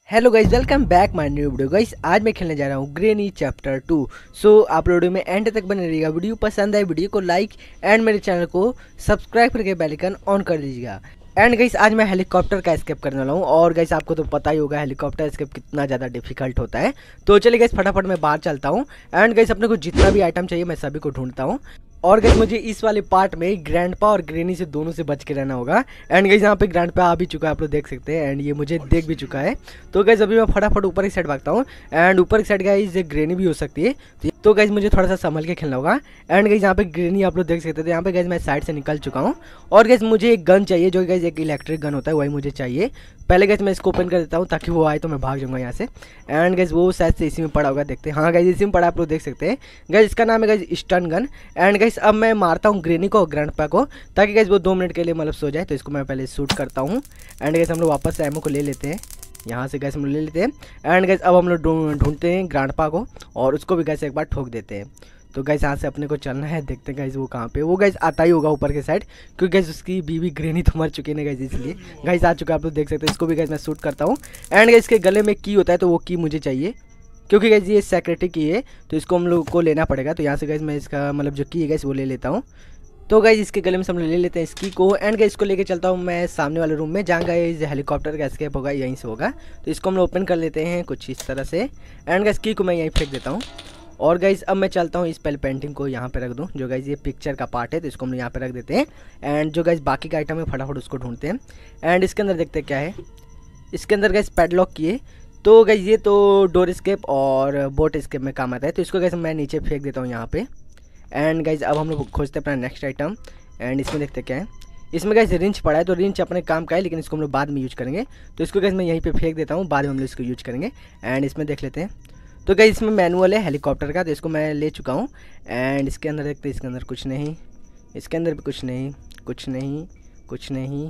Hello guys, welcome back my new video. Guys आज मैं खेलने जा रहा हूँ ग्रेनी चैप्टर 2। सो आप वीडियो में एंड तक बने रहिएगा। वीडियो पसंद आए वीडियो को लाइक एंड मेरे चैनल को सब्सक्राइब करके बेल आइकन ऑन कर दीजिएगा। एंड गाइस आज मैं हेलीकॉप्टर का एस्केप करने वाला हूँ। और गाइस आपको तो पता ही होगा हेलीकॉप्टर एस्केप कितना ज़्यादा डिफिकल्ट होता है। तो चलिए गाइस फटाफट मैं बाहर चलता हूँ। एंड गाइस अपने को जितना भी आइटम चाहिए मैं सभी को ढूंढता हूँ। और गाइस मुझे इस वाले पार्ट में ग्रैंडपा और ग्रेनी से दोनों से बच के रहना होगा। एंड गाइस यहाँ पे ग्रैंडपा आ भी चुका है, आप लोग देख सकते हैं। एंड ये मुझे देख भी चुका है। तो गाइस अभी मैं फटाफट ऊपर की साइड भागता हूँ। एंड ऊपर की साइड गाइस ग्रेनी भी हो सकती है, तो गाइस मुझे थोड़ा सा संभल के खेलना होगा। एंड गाइस यहाँ पे ग्रेनी आप लोग देख सकते थे। यहाँ पे गाइस मैं साइड से निकल चुका हूँ। और गाइस मुझे एक गन चाहिए, जो गाइस एक इलेक्ट्रिक गन होता है, वही मुझे चाहिए। पहले गाइस मैं इसको ओपन कर देता हूँ ताकि वो आए तो मैं भाग जाऊँगा यहाँ से। एंड गाइस वो शायद से इसी में पड़ा होगा, देखते हैं। हाँ गाइस इसी में पड़ा, आप लोग देख सकते हैं। गाइस इसका नाम है guys stun gun. And guys अब मैं मारता हूँ ग्रेनी को और ग्रैंडपा को, ताकि गाइस वो 2 मिनट के लिए मतलब सो जाए। तो इसको मैं पहले शूट करता हूँ। एंड गाइस हम लोग वापस से एमओ को ले लेते हैं, यहाँ से गैस हम लोग ले लेते हैं। एंड गैस अब हम लोग ढूंढते हैं ग्रैंडपा को और उसको भी गैस एक बार ठोक देते हैं। तो गैस यहाँ से अपने को चलना है, देखते हैं गैस वो कहाँ पे। वो गैस आता ही होगा ऊपर के साइड, क्योंकि गैस उसकी बीवी ग्रेनी तो मर चुकी है गैस, इसलिए गैस आ चुका है, आप लोग देख सकते हैं। इसको भी गैस मैं शूट करता हूँ। एंड गैस इसके गले में की होता है, तो वो की मुझे चाहिए, क्योंकि गैस ये सेक्रेटरी की है, तो इसको हम लोग को लेना पड़ेगा। तो यहाँ से गैस मैं इसका मतलब जो की है गैस वो ले लेता हूँ। तो गाइस इसके गले में हम ले लेते हैं इसकी को। एंड गाइस इसको लेके चलता हूँ मैं सामने वाले रूम में, जहाँ गाइस हेलीकॉप्टर का एस्केप होगा, यहीं से होगा। तो इसको हम लोग ओपन कर लेते हैं कुछ इस तरह से। एंड गाइस की को मैं यहीं फेंक देता हूँ। और गाइस अब मैं चलता हूँ इस पहले पेंटिंग को यहाँ पे रख दूँ, जो गाइस ये पिक्चर का पार्ट है, तो इसको हम यहाँ पे रख देते हैं। एंड जो गाइस बाकी का आइटम है फटाफट उसको ढूंढते हैं। एंड इसके अंदर देखते हैं क्या है। इसके अंदर गाइस पैडलॉक किए, तो गाइस ये तो डोर स्केप और बोट स्केप में काम आता है। तो इसको गाइस मैं नीचे फेंक देता हूँ यहाँ पे। एंड गाइस अब हम लोग खोजते हैं अपना नेक्स्ट आइटम। एंड इसमें देखते क्या है। इसमें गाइस रिंच पड़ा है, तो रिंच अपने काम का है, लेकिन इसको हम लोग बाद में यूज करेंगे। तो इसको गाइस मैं यहीं पे फेंक देता हूँ, बाद में हम लोग इसको यूज करेंगे। एंड इसमें देख लेते हैं। तो गाइस इसमें मैनुअल है हेलीकॉप्टर का, तो इसको मैं ले चुका हूँ। एंड इसके अंदर देखते हैं, इसके अंदर कुछ नहीं, इसके अंदर भी कुछ नहीं, कुछ नहीं, कुछ नहीं।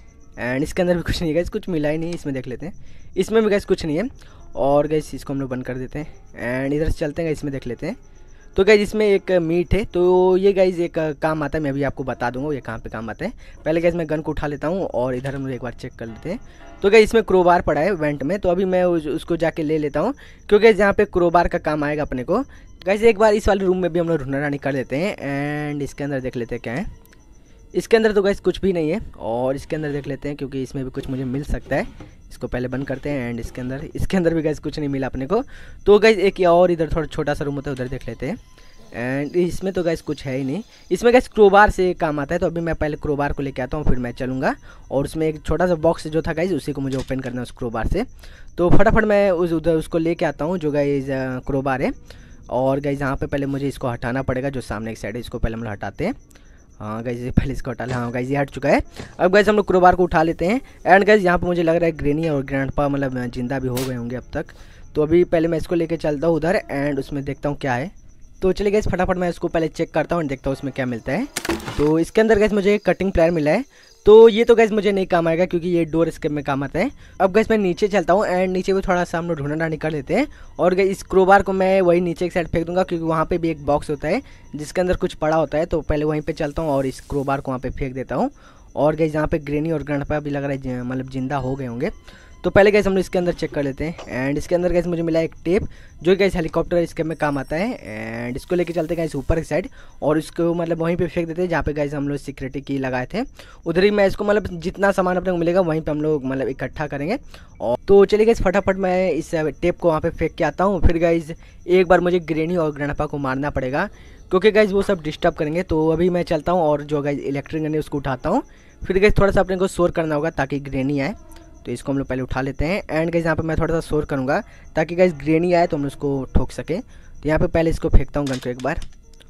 एंड इसके अंदर भी कुछ नहीं गाइस, कुछ मिला ही नहीं। इसमें देख लेते हैं, इसमें भी गाइस कुछ नहीं है। और गाइस इसको हम लोग बंद कर देते हैं। एंड इधर से चलते हैं, इसमें देख लेते हैं। तो गाइज इसमें एक मीट है, तो ये गाइज एक काम आता है, मैं अभी आपको बता दूंगा ये कहाँ पे काम आता है। पहले गाइज मैं गन को उठा लेता हूँ और इधर हम लोग एक बार चेक कर लेते हैं। तो गाइज इसमें क्रोबार पड़ा है वेंट में, तो अभी मैं उसको जाके ले लेता हूँ, क्योंकि यहाँ पे क्रोबार का काम आएगा अपने को। गाइज एक बार इस वाले रूम में भी हम लोग ढूंढना निकाल लेते हैं। एंड इसके अंदर देख लेते हैं क्या है। इसके अंदर तो गाइज कुछ भी नहीं है। और इसके अंदर देख लेते हैं, क्योंकि इसमें भी कुछ मुझे मिल सकता है। इसको पहले बंद करते हैं। एंड इसके अंदर भी गाइज कुछ नहीं मिला अपने को। तो गाइज एक और इधर थोड़ा छोटा सा रूम होता है, उधर देख लेते हैं। एंड इसमें तो गैस कुछ है ही नहीं। इसमें गैस क्रोबार से काम आता है, तो अभी मैं पहले क्रोबार को लेके आता हूँ, फिर मैं चलूँगा। और उसमें एक छोटा सा बॉक्स जो था गैस, उसी को मुझे ओपन करना है उस क्रोबार से। तो फटाफट मैं उधर उसको लेके आता हूँ, जो गैस क्रोबार है। और गैस यहाँ पे पहले मुझे इसको हटाना पड़ेगा, जो सामने एक साइड है, इसको पहले हम लोग हटाते हैं। हाँ गैस पहले इसको हटा ले। हाँ गैस ये हट चुका है। अब गैस हम लोग क्रोबार को उठा लेते हैं। एंड गैस यहाँ पे मुझे लग रहा है ग्रेनी और ग्रैंडपा मतलब जिंदा भी हो गए होंगे अब तक। तो अभी पहले मैं इसको लेके चलता हूँ उधर, एंड उसमें देखता हूँ क्या है। तो चलिए गैस फटाफट मैं इसको पहले चेक करता हूँ और देखता हूँ उसमें क्या मिलता है। तो इसके अंदर गैस मुझे एक कटिंग प्लेयर मिला है, तो ये तो गैस मुझे नहीं काम आएगा, क्योंकि ये डोर स्केप में काम आता है। अब गैस मैं नीचे चलता हूँ। एंड नीचे भी थोड़ा सा हम लोग ढूंढना निकाल देते हैं। और गैस इस क्रोबार को मैं वही नीचे की साइड फेंक दूंगा, क्योंकि वहाँ पे भी एक बॉक्स होता है जिसके अंदर कुछ पड़ा होता है। तो पहले वहीं पे चलता हूँ और इस क्रोबार को वहाँ पे फेंक देता हूँ। और गैस यहाँ पे ग्रेनी और ग्रैंडपा भी लग रहा है मतलब जिंदा हो गए होंगे। तो पहले गैस हम लोग इसके अंदर चेक कर लेते हैं। एंड इसके अंदर गैस मुझे मिला एक टेप, जो गैस हेलीकॉप्टर इसके में काम आता है। एंड इसको लेके चलते हैं गैस ऊपर की साइड, और इसको मतलब वहीं पे फेंक देते हैं जहाँ पे गैस हम लोग सिक्योरिटी की लगाए थे। उधर ही मैं इसको मतलब जितना सामान अपने को मिलेगा वहीं पे हम लोग मतलब इकट्ठा करेंगे। और तो चलिए गैस फटाफट मैं इस टेप को वहाँ पे फेंक के आता हूँ। फिर गैस एक बार मुझे ग्रेनी और ग्रैंडपा को मारना पड़ेगा, क्योंकि गैस वो सब डिस्टर्ब करेंगे। तो अभी मैं चलता हूँ और जो गैस इलेक्ट्रिक गन है उसको उठाता हूँ। फिर गैस थोड़ा सा अपने को शोर करना होगा ताकि ग्रेनी आए, तो इसको हम लोग पहले उठा लेते हैं। एंड गाइस यहाँ पे मैं थोड़ा सा शोर करूँगा ताकि गाइस ग्रेनी आए तो हम उसको ठोक सके। तो यहाँ पे पहले इसको फेंकता हूँ गन को एक बार।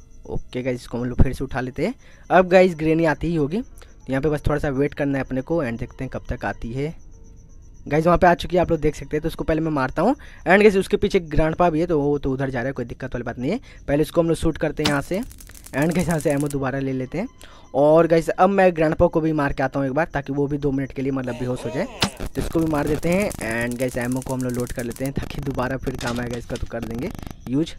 ओके गाइस इसको हम लोग फिर से उठा लेते हैं। अब गाइस ग्रेनी आती ही होगी, तो यहाँ पे बस थोड़ा सा वेट करना है अपने को। एंड देखते हैं कब तक आती है। गाइस वहाँ पे आ चुकी है, आप लोग देख सकते हैं। तो उसको पहले मैं मारता हूँ। एंड गाइस उसके पीछे ग्रैंडपा भी है, तो वो तो उधर जा रहा है, कोई दिक्कत वाली बात नहीं है। पहले इसको हम लोग शूट करते हैं यहाँ से। एंड गाइस यहाँ से एमओ दोबारा ले लेते हैं। और गाइस अब मैं ग्रैंडपा को भी मार के आता हूँ एक बार, ताकि वो भी 2 मिनट के लिए मतलब बेहोश हो जाए। तो इसको भी मार देते हैं। एंड गाइस एमओ को हम लोग लोड कर लेते हैं, ताकि दोबारा फिर काम आएगा इसका, तो कर देंगे यूज।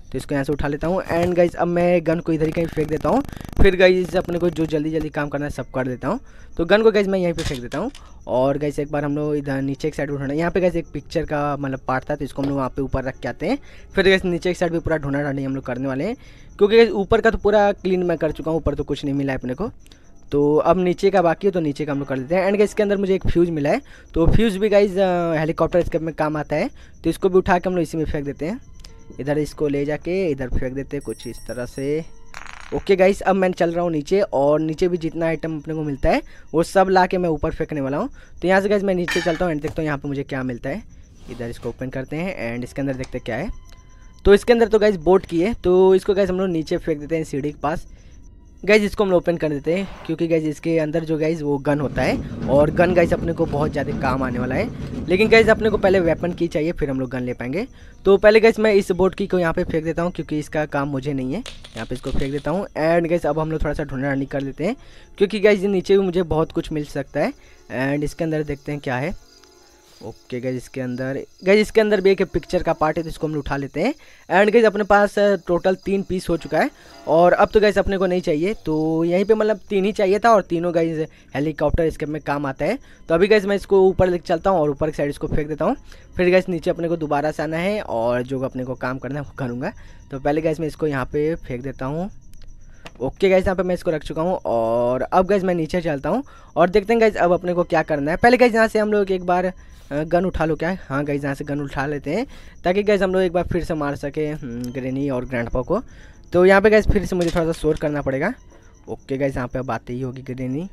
तो इसको यहाँ से उठा लेता हूँ। एंड गाइज अब मैं गन को इधर ही कहीं फेंक देता हूँ। फिर गाइज अपने को जो जल्दी जल्दी काम करना है सब कर देता हूँ। तो गन को गाइज मैं यहीं पे फेंक देता हूँ। और गाइज एक बार हम लोग इधर नीचे एक साइड उठाना, यहाँ पे गाइज एक पिक्चर का मतलब पार्ट था, तो इसको हम लोग वहाँ पे ऊपर रख के आते हैं। फिर गाइज नीचे एक साइड भी पूरा ढूंढा ढांडी हम लोग करने वाले हैं, क्योंकि ऊपर का तो पूरा क्लीन मैं कर चुका हूँ, ऊपर तो कुछ नहीं मिला है अपने को। तो अब नीचे का बाकी है, तो नीचे का हम लोग कर देते हैं। एंड इसके अंदर मुझे एक फ्यूज़ मिला है, तो फ्यूज़ भी गाइज हेलीकॉप्टर इसके में काम आता है, तो इसको भी उठा के हम लोग इसी में फेंक देते हैं। इधर इसको ले जाके इधर फेंक देते हैं कुछ इस तरह से। ओके गाइस, अब मैं चल रहा हूँ नीचे, और नीचे भी जितना आइटम अपने को मिलता है वो सब ला के मैं ऊपर फेंकने वाला हूँ। तो यहाँ से गाइस मैं नीचे चलता हूँ एंड देखता हूँ यहाँ पे मुझे क्या मिलता है। इधर इसको ओपन करते हैं एंड इसके अंदर देखते हैं क्या है। तो इसके अंदर तो गाइस बोट की है, तो इसको गाइस हम लोग नीचे फेंक देते हैं सीढ़ी के पास। गाइज इसको हम लोग ओपन कर देते हैं, क्योंकि गाइज इसके अंदर जो गाइज वो गन होता है, और गन गाइज अपने को बहुत ज़्यादा काम आने वाला है। लेकिन गाइज अपने को पहले वेपन की चाहिए, फिर हम लोग गन ले पाएंगे। तो पहले गाइज मैं इस बोट की को यहाँ पे फेंक देता हूँ, क्योंकि इसका काम मुझे नहीं है। यहाँ पे इसको फेंक देता हूँ। एंड गाइज अब हम लोग थोड़ा सा ढूंढा ढांडी कर देते हैं, क्योंकि गाइज नीचे भी मुझे बहुत कुछ मिल सकता है। एंड इसके अंदर देखते हैं क्या है। ओके गाइज इसके अंदर भी एक पिक्चर का पार्ट है, तो इसको हम उठा लेते हैं। एंड गाइज अपने पास टोटल 3 पीस हो चुका है, और अब तो गाइज अपने को नहीं चाहिए, तो यहीं पे मतलब 3 ही चाहिए था, और तीनों गाइज हेलीकॉप्टर इसके में काम आता है। तो अभी गाइज मैं इसको ऊपर लेके चलता हूँ और ऊपर की साइड इसको फेंक देता हूँ। फिर गाइज नीचे अपने को दोबारा से आना है, और जो अपने को काम करना है वो करूँगा। तो पहले गाइज मैं इसको यहाँ पर फेंक देता हूँ। ओके गाइज यहाँ पे मैं इसको रख चुका हूँ, और अब गाइज मैं नीचे चलता हूँ और देखते हैं गाइज अब अपने को क्या करना है। पहले गाइज यहाँ से हम लोग एक बार गन उठा लो क्या है। हाँ गाइज यहाँ से गन उठा लेते हैं, ताकि गाइज हम लोग एक बार फिर से मार सके ग्रैनी और ग्रैंडपा को। तो यहाँ पे गाइज फिर से मुझे थोड़ा सा शोर करना पड़ेगा। ओके गाइज यहाँ पे अब आते ही होगी ग्रैनी।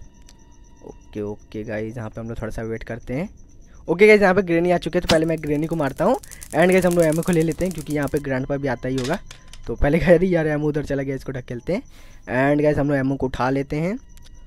ओके गाइज यहाँ पे हम लोग थोड़ा सा वेट करते हैं। ओके गाइज यहाँ पे ग्रैनी आ चुके हैं, तो पहले मैं ग्रैनी को मारता हूँ। एंड गाइज हम लोग एमओ को ले लेते हैं, क्योंकि यहाँ पे ग्रैंडपा भी आता ही होगा। तो पहले कह रही यार एमओ उधर चला गया, इसको ढकेलते हैं। एंड गाइज हम लोग एमओ को उठा लेते हैं।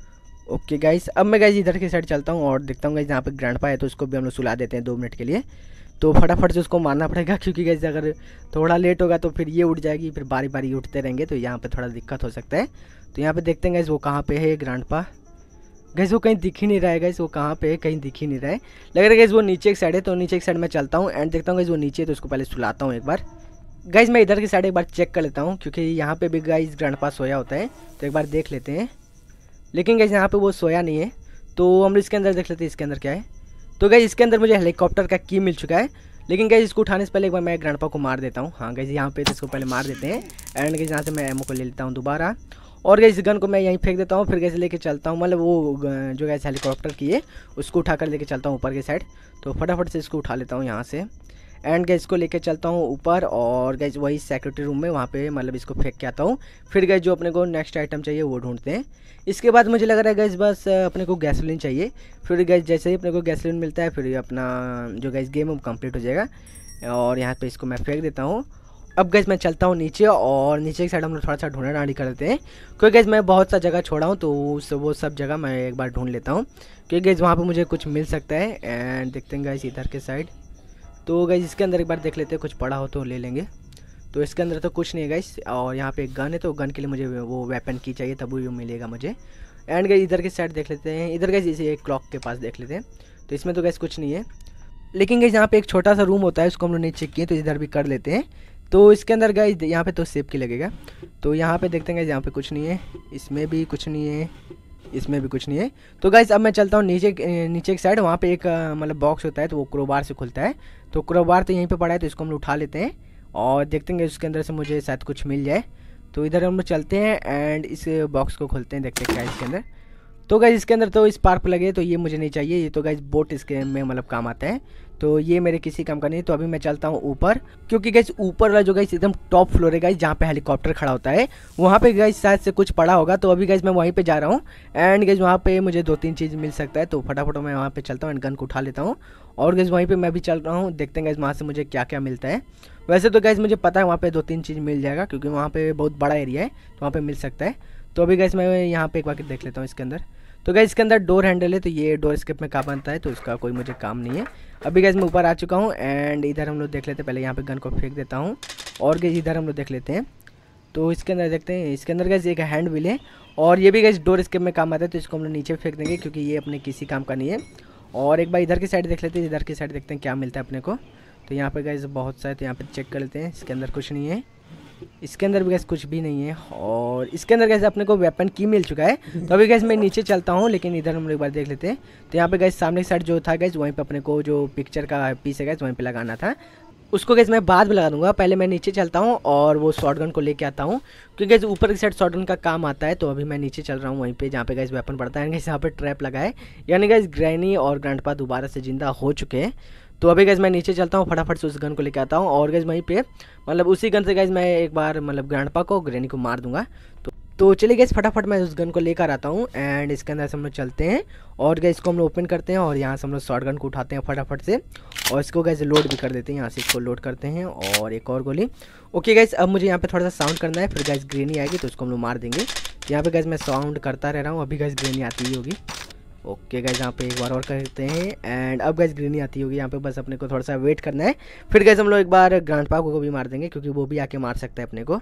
ओके गाइस अब मैं गाइस इधर की साइड चलता हूँ और देखता हूँ गाइस यहाँ पे ग्रैंडपा है, तो उसको भी हम लोग सुला देते हैं 2 मिनट के लिए। तो फटाफट से उसको मारना पड़ेगा, क्योंकि गाइस अगर थोड़ा लेट होगा तो फिर ये उठ जाएगी, फिर बारी बारी उठते रहेंगे, तो यहाँ पे थोड़ा दिक्कत हो सकता है। तो यहाँ पे देखते हैं गाइस वो कहाँ पे है ग्रैंडपा। गाइस वो कहीं दिख ही नहीं रहा है, गाइस वो कहाँ पे है कहीं दिख ही नहीं रहा है। लग रहा है गाइस वो नीचे एक साइड है, तो नीचे एक साइड में चलता हूँ एंड देखता हूँ गाइस वो नीचे है, तो उसको पहले सुलाता हूँ एक बार। गाइस मैं इधर की साइड एक बार चेक कर लेता हूँ, क्योंकि यहाँ पे भी गाइस ग्रैंडपा सोया होता है, तो एक बार देख लेते हैं। लेकिन गाइस यहाँ पे वो सोया नहीं है, तो हम इसके अंदर देख लेते हैं इसके अंदर क्या है। तो गाइस इसके अंदर मुझे हेलीकॉप्टर का की मिल चुका है, लेकिन गाइस इसको उठाने से पहले एक बार मैं ग्रैंडपा को मार देता हूँ। हाँ गाइस यहाँ पे तो इसको पहले मार देते हैं। एंड गाइस यहाँ से मैं एमओ को ले लेता हूँ दोबारा, और गाइस गन को मैं यहीं फेंक देता हूँ। फिर गाइस लेके चलता हूँ, मतलब वो जो गाइस हेलीकॉप्टर की है उसको उठा कर लेके चलता हूँ ऊपर की साइड। तो फटाफट से इसको उठा लेता हूँ यहाँ से। एंड गैस को लेके चलता हूँ ऊपर, और गैस वही सिक्योरिटी रूम में वहाँ पे मतलब इसको फेंक के आता हूँ। फिर गैस जो अपने को नेक्स्ट आइटम चाहिए वो ढूंढते हैं। इसके बाद मुझे लग रहा है गैस बस अपने को गैसोलीन चाहिए। फिर गैस जैसे ही अपने को गैसोलीन मिलता है, फिर अपना जो गैस गेम वो कंप्लीट हो जाएगा। और यहाँ पे इसको मैं फेंक देता हूँ। अब गैस मैं चलता हूँ नीचे, और नीचे की साइड हम लोग थोड़ा सा ढूंढा ढांडी कर देते हैं, क्योंकि गैस मैं बहुत सा जगह छोड़ा हूँ, तो वो सब जगह मैं एक बार ढूंढ लेता हूँ, क्योंकि गैस वहाँ पे मुझे कुछ मिल सकता है। एंड देखते हैं गैस इधर के साइड, तो गैस इसके अंदर एक बार देख लेते हैं, कुछ पड़ा हो तो ले लेंगे। तो इसके अंदर तो कुछ नहीं है गैस, और यहाँ पे एक गन है, तो गन के लिए मुझे वो वेपन की चाहिए, तब वो मिलेगा मुझे। एंड गैस इधर की साइड देख लेते हैं, इधर गैस इसे एक क्लॉक के पास देख लेते हैं, तो इसमें तो गैस कुछ नहीं है। लेकिन गैस यहाँ पे एक छोटा सा रूम होता है, उसको हम लोग नहीं चेक किए, तो इधर भी कर लेते हैं। तो इसके अंदर गैस यहाँ पे तो सेफ की लगेगा, तो यहाँ पे देखते हैं गैस यहाँ पे कुछ नहीं है, इसमें भी कुछ नहीं है, इसमें भी कुछ नहीं है। तो गाइस अब मैं चलता हूँ नीचे की साइड, वहाँ पे एक मतलब बॉक्स होता है, तो वो क्रोबार से खुलता है। तो क्रोबार तो यहीं पे पड़ा है, तो इसको हम लोग उठा लेते हैं और देखते हैं उसके अंदर से मुझे शायद कुछ मिल जाए। तो इधर हम लोग चलते हैं एंड इस बॉक्स को खोलते हैं, देखते हैं क्या है इसके अंदर। तो गाइस इसके अंदर तो स्पार्क लगे, तो ये मुझे नहीं चाहिए, ये तो गाइस बोट इसके में मतलब काम आता है, तो ये मेरे किसी काम का नहीं। तो अभी मैं चलता हूँ ऊपर, क्योंकि गाइस ऊपर वाला जो गाइस एकदम टॉप फ्लोर है गाइस, जहाँ पे हेलीकॉप्टर खड़ा होता है, वहाँ पे गाइस शायद से कुछ पड़ा होगा। तो अभी गाइस मैं वहीं पे जा रहा हूँ एंड गाइस वहाँ पे मुझे 2-3 चीज़ मिल सकता है, तो फटाफट मैं वहाँ पे चलता हूँ एंड गन को उठा लेता हूँ। और गाइस वहीं पे मैं भी चल रहा हूँ, देखते हैं गाइस वहाँ से मुझे क्या क्या मिलता है। वैसे तो गाइस मुझे पता है वहाँ पे 2-3 चीज़ मिल जाएगा, क्योंकि वहाँ पे बहुत बड़ा एरिया है, तो वहाँ पे मिल सकता है। तो अभी गाइस मैं यहाँ पे एक बार देख लेता हूँ इसके अंदर। तो गाइस इसके अंदर डोर हैंडल है, तो ये डोर स्केप में काम बनता है, तो इसका कोई मुझे काम नहीं है। अभी गाइस मैं ऊपर आ चुका हूँ एंड इधर हम लोग देख लेते हैं, पहले यहाँ पे गन को फेंक देता हूँ और गाइस इधर हम लोग देख लेते हैं। तो इसके अंदर देखते हैं, इसके अंदर गाइस एक हैंड व्हील है और ये भी गाइस डोर स्केप में काम आता है, तो इसको हम लोग नीचे फेंक देंगे, क्योंकि ये अपने किसी काम का नहीं है। और एक बार इधर की साइड देख लेते हैं, इधर की साइड देखते हैं क्या मिलता है अपने को। तो यहाँ पे गाइस बहुत सारे, तो यहाँ पे चेक कर लेते हैं, इसके अंदर कुछ नहीं है। इसके अंदर भी गैस कुछ भी नहीं है। और इसके अंदर गैस अपने को वेपन की मिल चुका है। तो अभी गैस मैं नीचे चलता हूँ, लेकिन इधर हम लोग एक बार देख लेते हैं। तो यहाँ पे गैस सामने की साइड जो था गैस वहीं पे अपने को जो पिक्चर का पीस है गैस वहीं पे लगाना था। उसको गैस मैं बाद में लगा दूंगा, पहले मैं नीचे चलता हूँ और वो शॉटगन को लेके आता हूँ, क्योंकि गैस ऊपर की साइड शॉटगन का काम आता है। तो अभी मैं नीचे चल रहा हूँ वहीं पे जहाँ पे गैस वेपन पड़ता है। गैस यहाँ पे ट्रैप लगा है, यानी गैस ग्रैनी और ग्रैंडपा दोबारा से जिंदा हो चुके हैं। तो अभी गैस मैं नीचे चलता हूँ, फटाफट से उस गन को लेके आता हूँ और गैस वहीं पे मतलब उसी गन से गैस मैं एक बार मतलब ग्रैंडपा को ग्रैनी को मार दूंगा। तो चलिए गैस फटाफट मैं उस गन को लेकर आता हूँ एंड इसके अंदर से हम लोग चलते हैं और गैस इसको हम लोग ओपन करते हैं और यहाँ से हम लोग शॉर्ट गन को उठाते हैं फटाफट से और इसको गैस लोड भी कर देते हैं। यहाँ से इसको लोड करते हैं और एक और गोली। ओके गैस, अब मुझे यहाँ पे थोड़ा सा साउंड करना है, फिर गैस ग्रेनी आएगी तो उसको हम लोग मार देंगे। यहाँ पे गैस मैं साउंड करता रह रहा हूँ, अभी गैस ग्रेनी आती ही होगी। ओके गैस, यहाँ पे एक बार और करते हैं एंड अब गैस ग्रेनी आती होगी। यहाँ पे बस अपने को थोड़ा सा वेट करना है, फिर गैस हम लोग एक बार ग्रैंडपा को भी मार देंगे क्योंकि वो भी आके मार सकता है अपने को।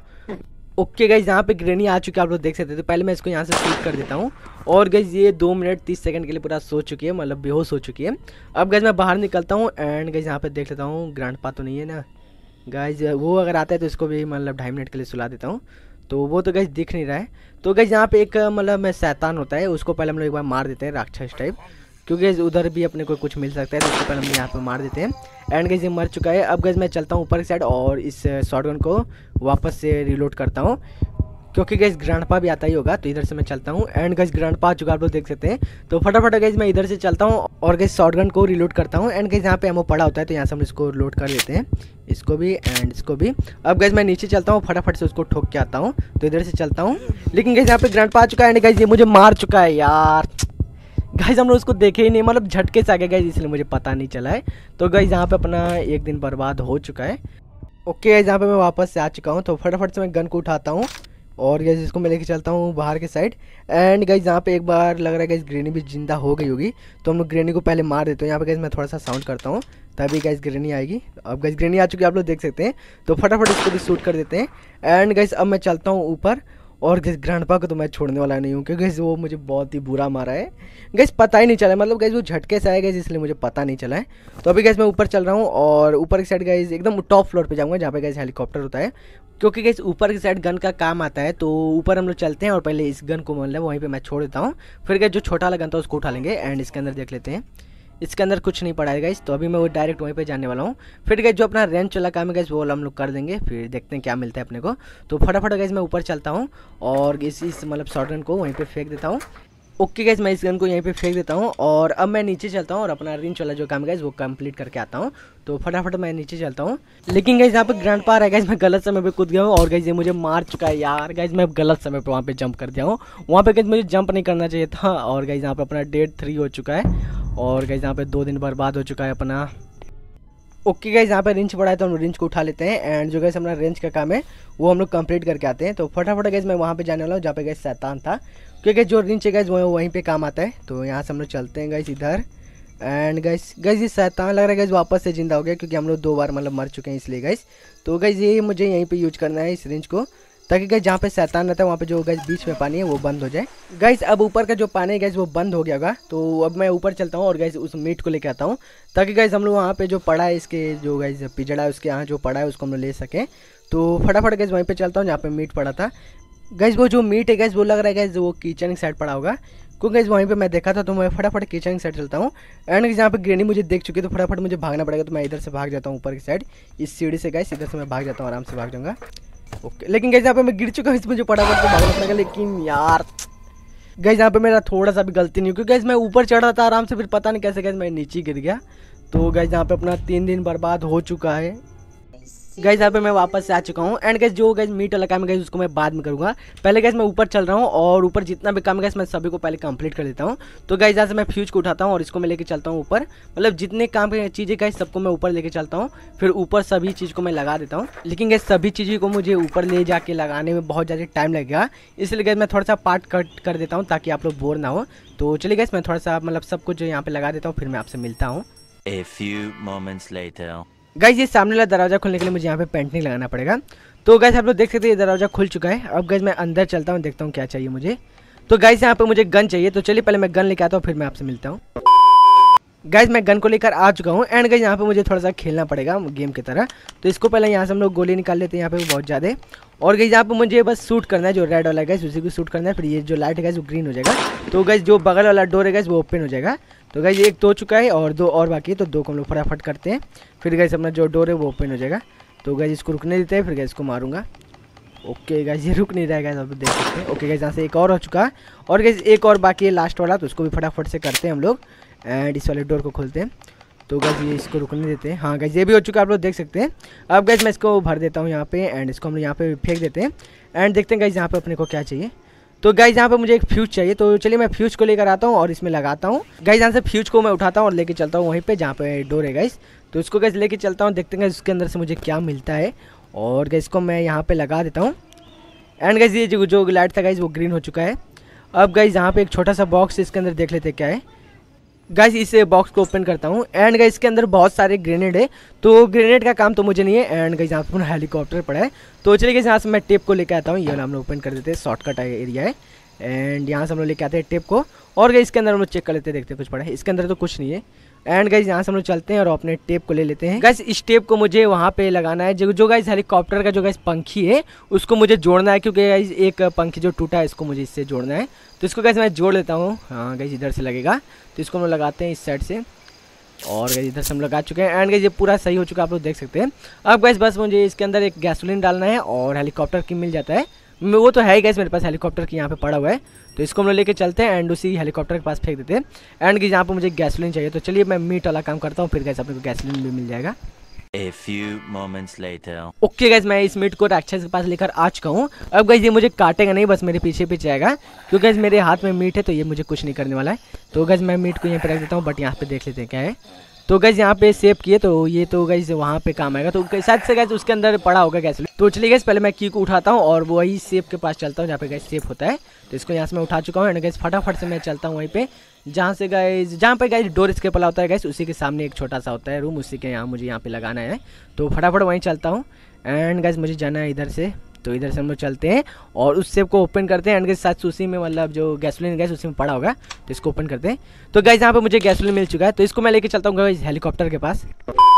ओके गाइज, यहाँ पे ग्रेनी आ चुकी है, आप लोग देख सकते हैं। तो पहले मैं इसको यहाँ से शूट कर देता हूँ और गाइज ये 2 मिनट 30 सेकंड के लिए पूरा सो चुकी है, मतलब बेहोश हो चुकी है। अब गाइज मैं बाहर निकलता हूँ एंड गाइज यहाँ पे देख लेता हूँ ग्रैंडपा तो नहीं है ना गाइज, वो अगर आता है तो इसको भी मतलब 2.5 मिनट के लिए सुला देता हूँ। तो वो तो गाइज दिख नहीं रहा है। तो गाइज यहाँ पे एक मतलब शैतान होता है, उसको पहले हम लोग एक बार मार देते हैं राक्षस टाइप, क्योंकि उधर भी अपने को कुछ मिल सकता है। तो उसको पहले हम यहाँ पे मार देते हैं एंड गाइज ये मर चुका है। अब गाइज मैं चलता हूँ ऊपर की साइड और इस शॉटगन को वापस से रिलोड करता हूँ, क्योंकि गैस ग्रैंडपा भी आता ही होगा। तो इधर से मैं चलता हूँ एंड गैस ग्रैंडपा आ चुका आप लोग देख सकते हैं। तो फटाफट गैस मैं इधर से चलता हूँ और गैस शॉटगन को रिलोड करता हूँ एंड गैस यहाँ पे एमओ पड़ा होता है तो यहाँ से हम इसको लोड कर देते हैं, इसको भी एंड इसको भी। अब गैस मैं नीचे चलता हूँ, फटाफट से उसको ठोक के आता हूँ। तो इधर से चलता हूँ, लेकिन गैस यहाँ पे ग्रैंडपा आ चुका है एंड गैस ये मुझे मार चुका है यार। गाइज हम लोग उसको देखे ही नहीं, मतलब झटके से आगे गाइज, इसलिए मुझे पता नहीं चला है। तो गाइज यहाँ पे अपना एक दिन बर्बाद हो चुका है। ओके गाइज, यहाँ पे मैं वापस से आ चुका हूँ। तो फटाफट से मैं गन को उठाता हूँ और गाइज इसको मैं लेके चलता हूँ बाहर के साइड एंड गाइज यहाँ पे एक बार लग रहा है गाइज ग्रेनी भी जिंदा हो गई होगी। तो हम लोग ग्रेनी को पहले मार देते हैं। यहाँ पे गाइज मैं थोड़ा सा साउंड करता हूँ तभी गाइज ग्रेनी आएगी। अब गाइज ग्रेनी आ चुकी है, आप लोग देख सकते हैं। तो फटाफट इसको भी शूट कर देते हैं एंड गाइज अब मैं चलता हूँ ऊपर और गैस ग्रैंडपा को तो मैं छोड़ने वाला नहीं हूँ, क्योंकि गैस वो मुझे बहुत ही बुरा मारा है। गैस पता ही नहीं चला, मतलब गैस वो झटके से आया गैस, इसलिए मुझे पता नहीं चला है। तो अभी गैस मैं ऊपर चल रहा हूँ और ऊपर की साइड गैस एकदम टॉप फ्लोर पे जाऊँगा जहाँ पे गैस हेलीकॉप्टर होता है, क्योंकि गैस ऊपर की साइड गन का काम आता है। तो ऊपर हम लोग चलते हैं और पहले इस गन को मतलब वहीं पर मैं छोड़ देता हूँ, फिर गैस जो छोटा वाला गन था उसको उठा लेंगे एंड इसके अंदर देख लेते हैं। इसके अंदर कुछ नहीं पड़ा है गाइस, तो अभी मैं वो डायरेक्ट वहीं पे जाने वाला हूँ। फिर गाइस जो अपना रेंज चला काम है गाइस वो हम लोग कर देंगे, फिर देखते हैं क्या मिलता है अपने को। तो फटाफट गाइस मैं ऊपर चलता हूँ और इस मतलब शॉटगन को वहीं पे फेंक देता हूँ। ओके गाइस, मैं इस गन को यहीं पे फेंक देता हूँ और अब मैं नीचे चलता हूँ और अपना रेंज वाला जो काम है गाइस वो कंप्लीट करके आता हूँ। तो फटाफट मैं नीचे चलता हूँ, लेकिन गाइस यहाँ पे ग्रैंडपा है गाइस, मैं गलत समय पे कूद गया हूँ और गाइस ये मुझे मार चुका है यार। गाइस मैं गलत समय पे वहाँ पे जंप कर दिया हूँ, वहाँ पे गाइस मुझे जंप नहीं करना चाहिए था और गाइस यहाँ पे अपना डेट 3 हो चुका है और गाइस यहाँ पे 2 दिन बर्बाद हो चुका है अपना। ओके गाइस, यहाँ पे रेंज पड़ा है तो हम रेंज को उठा लेते हैं एंड जो गाइस हमारा रेंज का काम है वो हम लोग कंप्लीट करके आते हैं। तो फटाफट गाइस मैं वहाँ पे जाने वाला हूँ जहाँ पे गाइस शैतान था, क्योंकि जो रेंज है गाइस वो वहीं पे काम आता है। तो यहाँ से हम लोग चलते हैं गाइस इधर एंड गाइस ये शैतान लग रहा है गाइस वापस से जिंदा हो गया, क्योंकि हम लोग 2 बार मतलब मर चुके हैं इसलिए गाइस। तो गाइस ये मुझे यहीं पे यूज करना है इस रेंज को, ताकि गाइस जहाँ पे शैतान रहता है वहाँ पे जो गाइस बीच में पानी है वो बंद हो जाए। गाइस अब ऊपर का जो पानी है गाइस वो बंद हो गया होगा, तो अब मैं ऊपर चलता हूँ और गाइस उस मीट को लेके आता हूँ, ताकि गाइस हम लोग वहाँ पे जो पड़ा है इसके जो गाइस पिजड़ा है उसके यहाँ जो पड़ा है उसको हम लोग ले सकें। तो फटाफट गाइस वहीं पे चलता हूँ जहाँ पे मीट पड़ा था। गाइस वो जो मीट है गाइस वो लग रहा है गाइस वो किचन की साइड पड़ा होगा, क्योंकि गाइस वहीं पे मैं देखा था। तो मैं फटाफट किचन की साइड चलता हूँ एंड यहाँ पे ग्रेनी मुझे देख चुकी है, तो फटाफट मुझे भागना पड़ेगा। तो मैं इधर से भाग जाता हूँ ऊपर की साइड इस सीढ़ी से गाइस, इधर से मैं भाग जाता हूँ, आराम से भाग जाऊँगा। ओके, लेकिन गाइस यहाँ पे मैं गिर चुका हूँ, मुझे फटाफट से भागना पड़ेगा। लेकिन यार गाइस यहाँ पे मेरा थोड़ा सा भी गलती नहीं हुई, क्योंकि गाइस मैं ऊपर चढ़ रहा था आराम से, फिर पता नहीं कैसे गाइस मैं नीचे गिर गया। तो गाइस यहाँ पे अपना 3 दिन बर्बाद हो चुका है। गाइस यहाँ पे मैं वापस से आ चुका हूँ एंड गाइस जो गाइस मीट वाला काम है गाइस उसको मैं बाद में करूँगा। पहले गाइस मैं ऊपर चल रहा हूँ और ऊपर जितना भी काम है गाइस मैं सभी को पहले कंप्लीट कर देता हूँ। तो गाइस यहाँ से मैं फ्यूज को उठाता हूँ और इसको मैं लेके चलता हूँ ऊपर, मतलब जितने काम की चीज़ें गाइस सबको मैं ऊपर लेके चलता हूँ, फिर ऊपर सभी चीज़ को मैं लगा देता हूँ। लेकिन गाइस सभी चीज़ों को मुझे ऊपर ले जाके लगाने में बहुत ज़्यादा टाइम लगेगा, इसलिए गाइस मैं थोड़ा सा पार्ट कट कर देता हूँ ताकि आप लोग बोर ना हो। तो चलिए गाइस मैं थोड़ा सा मतलब सब कुछ यहाँ पे लगा देता हूँ, फिर मैं आपसे मिलता हूँ। A few moments later. Guys ये सामने वाला दरवाजा खोलने के लिए मुझे यहाँ पे पेंटिंग लगाना पड़ेगा। तो गाइस आप लोग देख सकते हैं ये दरवाजा खुल चुका है। अब गाइस मैं अंदर चलता हूँ, देखता हूँ क्या चाहिए मुझे। तो गाइस यहाँ पे मुझे गन चाहिए, तो चलिए पहले मैं गन लेके आता हूँ, फिर मैं आपसे मिलता हूँ। गाइज मैं गन को लेकर आ चुका हूँ एंड गाइज यहाँ पे मुझे थोड़ा सा खेलना पड़ेगा गेम की तरह। तो इसको पहले यहाँ से हम लोग गोली निकाल लेते हैं यहाँ पे बहुत ज़्यादा। और गाइज यहाँ पे मुझे बस शूट करना है, जो रेड वाला है गाइज उसी को शूट करना है। फिर ये जो लाइट है गाइज वो ग्रीन हो जाएगा। तो गाइज जो बगल वाला डोर है गाइज वो ओपन हो जाएगा। तो गाइज एक तो हो चुका है और 2 और बाकी है, तो 2 को हम लोग फटाफट करते हैं। फिर गाइज अपना जो डोर है वो ओपन हो जाएगा। तो गाइज इसको रुकने देते हैं, फिर गाइज इसको मारूंगा। ओके गाइज ये रुक नहीं रहा है गाइज, आप देख सकते हैं। ओके गाइज यहाँ से एक और हो चुका है और गाइज एक और बाकी है लास्ट वाला, तो उसको भी फटाफट से करते हैं हम लोग। एंड इस वाले डोर को खोलते हैं। तो गाइज ये इसको रुकने देते हैं। हाँ गाइज ये भी हो चुका है, आप लोग देख सकते हैं। अब गाइज मैं इसको भर देता हूँ यहाँ पे एंड इसको हम यहाँ पे फेंक देते हैं। एंड देखते हैं गाइज यहाँ पे अपने को क्या चाहिए। तो गाइज यहाँ पे मुझे एक फ्यूज चाहिए, तो चलिए मैं फ्यूज को लेकर आता हूँ और इसमें लगाता हूँ। गाइज यहाँ से फ्यूज को मैं उठाता हूँ और लेके चलता हूँ वहीं पे जहाँ पे डोर है गाइज। तो इसको गाइज लेके चलता हूँ, देखते हैं इसके अंदर से मुझे क्या मिलता है। और गाइज इसको मैं यहाँ पे लगा देता हूँ। एंड गाइज ये जो लाइट था गाइज वो ग्रीन हो चुका है। अब गाइज यहाँ पे एक छोटा सा बॉक्स है, इसके अंदर देख लेते हैं क्या है। गाइज इस बॉक्स को ओपन करता हूँ एंड गाइज इसके अंदर बहुत सारे ग्रेनेड है। तो ग्रेनेड का काम तो मुझे नहीं है। एंड गाइज यहाँ पर हेलीकॉप्टर पड़ा है। तो चलिए गाइज यहाँ से मैं टेप को लेकर आता हूँ। ये हम लोग ओपन कर देते हैं, शॉर्टकट एरिया है। एंड यहाँ से हम लोग लेके आते हैं टेप को और गाइज इसके अंदर हम लोग चेक कर लेते हैं, देखते हैं कुछ पड़ा है। इसके अंदर तो कुछ नहीं है। एंड गाइज यहाँ से हम लोग चलते हैं और अपने टेप को ले लेते हैं। गाइज इस टेप को मुझे वहाँ पे लगाना है, जो गाइज हेलीकॉप्टर का जो गाइज पंखी है उसको मुझे जोड़ना है, क्योंकि गाइज एक पंखी जो टूटा है इसको मुझे इससे जोड़ना है। तो इसको गाइज मैं जोड़ लेता हूँ। हाँ गाइज इधर से लगेगा, तो इसको हम लोग लगाते हैं इस साइड से। और गाइज इधर से हम लगा चुके हैं एंड गाइज ये पूरा सही हो चुका है, आप लोग देख सकते हैं। अब गाइज बस मुझे इसके अंदर एक गैसोलीन डालना है और हेलीकॉप्टर की मिल जाता है। वो तो है गाइज मेरे पास हेलीकॉप्टर की यहाँ पे पड़ा हुआ है। तो इसको हम लोग लेके चलते हैं एंड उसी हेलीकॉप्टर के पास फेंक देते हैं। एंड गाइज यहाँ पे मुझे गैसोलीन चाहिए, तो चलिए मैं मीट वाला काम करता हूँ, फिर गाइज अपने को गैसोलीन भी मिल जाएगा। A few moments later. Okay guys मैं इस मीट को राक्षस के पास लेकर आ चुका हूँ। अब गाइज ये मुझे काटेगा नहीं, बस मेरे पीछे पीछे आएगा, क्योंकि गाइज मेरे हाथ में मीट है तो ये मुझे कुछ नहीं करने वाला है। तो गाइज मैं मीट को यहाँ पे रख देता हूँ, बट यहाँ पे देख लेते हैं क्या है। तो गाइज यहाँ पे सेव किए, तो ये तो गाइज वहाँ पे काम आएगा। तो शायद से गाइज उसके अंदर पड़ा होगा गैसोलीन। तो चलिए गाइज पहले मैं की को उठाता हूँ और वही सेव के पास चलता हूँ जहाँ पे गाइज सेव होता है। तो इसको यहाँ से मैं उठा चुका हूँ एंड गाइज फटाफट से मैं चलता हूँ वहीं पे जहाँ पे गाइज डोर स्केप वाला होता है गाइज, उसी के सामने एक छोटा सा होता है रूम, उसी के यहाँ मुझे यहाँ पे लगाना है। तो फटाफट वहीं चलता हूँ एंड गाइज मुझे जाना है इधर से। तो इधर से हम लोग चलते हैं और उस सेव को ओपन करते हैं एंड गाइज साथ उसी में मतलब जो गैसोलीन गैस उसी में पड़ा होगा, तो इसको ओपन करते हैं। तो गाइज यहाँ पे मुझे गैसोलीन मिल चुका है, तो इसको मैं लेके चलता हूँ गाइज हेलीकॉप्टर के पास।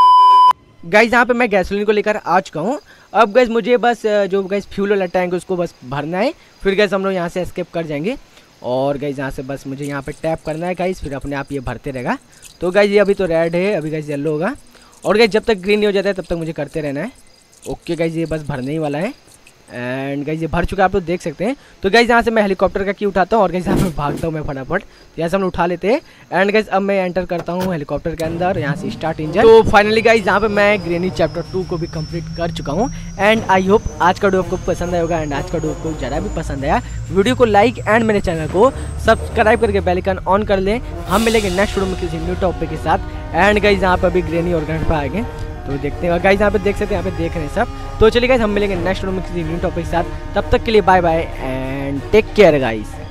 गाइज यहाँ पे मैं गैसोलीन को लेकर आ चुका हूँ। अब गाइज मुझे बस जो गाइज फ्यूल वाला टैंक है उसको बस भरना है, फिर गाइज हम लोग यहाँ से एस्केप कर जाएंगे। और गाइज यहाँ से बस मुझे यहाँ पे टैप करना है गाइज, फिर अपने आप ये भरते रहेगा। तो गाइज ये अभी तो रेड है, अभी गाइज येलो होगा और गाइज जब तक ग्रीन नहीं हो जाता है तब तक मुझे करते रहना है। ओके गाइज ये बस भरने ही वाला है एंड गाइज ये भर चुका है, आप लोग देख सकते हैं। तो गाइज यहाँ से मैं हेलीकॉप्टर का की उठाता हूँ और गाइज यहाँ पे भागता हूँ मैं फटाफट। तो यहाँ से हम उठा लेते हैं एंड गाइज अब मैं एंटर करता हूँ हेलीकॉप्टर के अंदर, यहाँ से स्टार्ट इंजन। तो फाइनली गाइज यहाँ पे मैं ग्रेनी चैप्टर 2 को भी कंप्लीट कर चुका हूँ एंड आई होप आज का वीडियो आपको पसंद आया होगा। एंड आज का वीडियो आपको ज़्यादा भी पसंद आया, वीडियो को लाइक एंड मेरे चैनल को सब्सक्राइब करके बेल आइकन ऑन कर लें। हम मिलेंगे नेक्स्ट वीडियो में किसी न्यू टॉपिक के साथ। एंड गाइज यहाँ पे अभी ग्रेनी और ग्रैंड आ गए, तो देखते हैं गाइज यहाँ पे देख सकते हैं, यहाँ पे देख रहे हैं सब। तो चलिए गाइज हम मिलेंगे नेक्स्ट वीडियो में किसी न्यू टॉपिक के साथ, तब तक के लिए bye bye and take care guys.